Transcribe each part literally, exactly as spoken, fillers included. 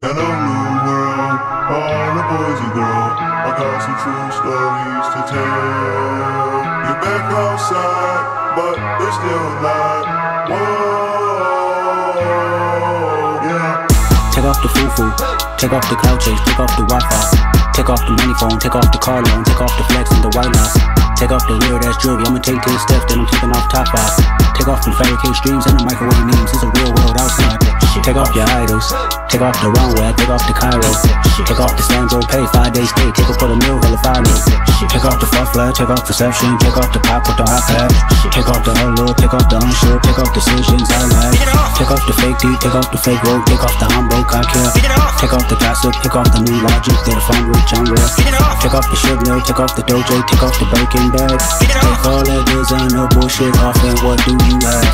In a new world, all the boys and girls, I got some true stories to tell. You're back outside, but they're still alive. Whoa, yeah. Take off the foo-foo, take off the cloud chase, take off the Wi-Fi, take off the money phone, take off the car loan, take off the flex and the white loss. Take off the weird ass jewelry, I'ma take ten steps, then I'm taking off top off. Take off the fabricate streams and the microwave memes, it's a real world outside. Take off your idols, take off the runway, take off the Cairo. Take off the Sandro pay, five days stay, take a for the meal, hell if I know. Take off the fuffler, take off perception, take off the pop with the iPad. Take off the allure, take off the unsure, take off decisions I like. Take off the fake deep, take off the fake road, take off the humble, I care. Take off the gossip, take off the new logic, that if I'm rich, I'm real. Take off the shit mill, take off the dojo, take off the bacon bag. Take all that designer bullshit off and what do you have?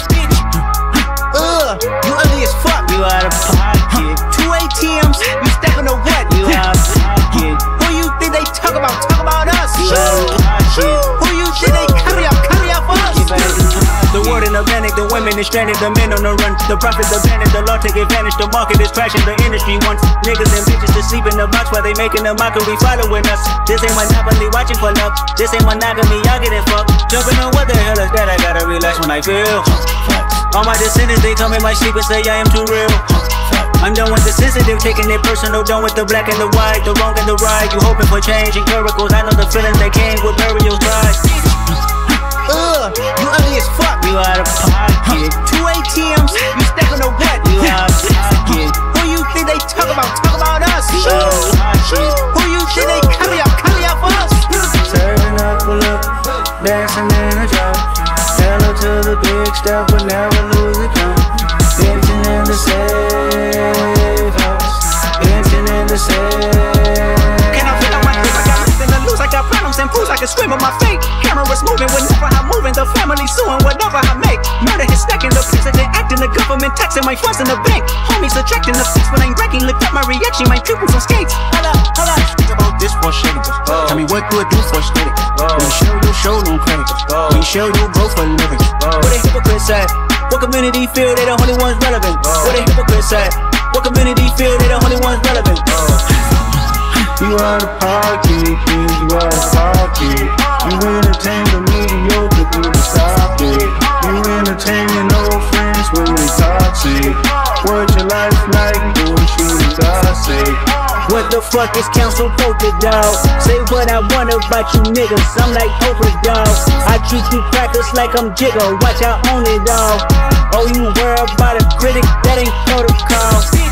Ugh, you ugly as fuck, you out of pocket. Two A T Ms, you stepping to what, you out of pocket. Who you think they talk about, talk about us, you out of pocket. Who you think they carry up, carry up us? The world in a panic, the women is stranded, the men on the run. The profits abandoned, the law take advantage, the market is crashing, the industry wants niggas and bitches to sleep in the box while they making a mockery following us. This ain't monopoly, watching for love. This ain't monogamy, y'all getting fucked. Jumping on what the hell is that? I gotta relax when I feel. All my descendants, they come in my sleep and say I am too real. I'm done with the sensitive, taking it personal, done with the black and the white, the wrong and the right. You hoping for change and miracles, I know the feelings that came with burials pride. Ugh, you ugly as fuck, you out of pocket. Two A T Ms, you stepping to what, you out of pocket. Who you think they talk about, talk about us, you out of pocket. Who you think they carry up, carry up us? Serving up a look, dancing in a drop. Tell her to the big step, but never lose it count. Dancing in the safe house, dancing in the safe. Can I feel on my grip? I got nothing to lose, I got problems and fools, I can scream on my fake. Cameras moving whenever I'm moving, the family suing whatever I make. Murder is stacking, the president acting, the government taxing my funds in the bank. Homies subtracting the fix when I'm wrecking, look at my reaction, my pupils on skates. Hold up, hold up. Think about this for shitty. Oh. Tell me what do it do for steady. Oh. When you show you show no credit. Oh. When you show you go for living. Oh. Where the hypocrites at? What community feel they the only ones relevant? Oh. Where the hypocrites at? What community feel they the only ones relevant? Oh. You out of pocket, you out of pocket. You entertain the mediocre through the socket. You entertaining old friends when they toxic. What's your life like? Doing shooting gossip. What the fuck is council voted, dog? Say what I want about you niggas, I'm like Oprah, dog. I treat you crackers like I'm Jigga, watch I own it, dog. Oh, you worry about a critic, that ain't protocol.